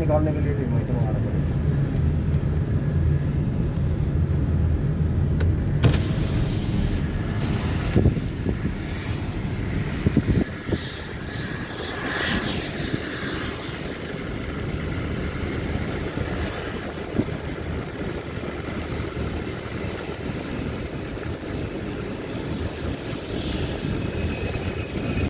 निकालने के लिए फिर वहीं से मंगाना पड़ेगा।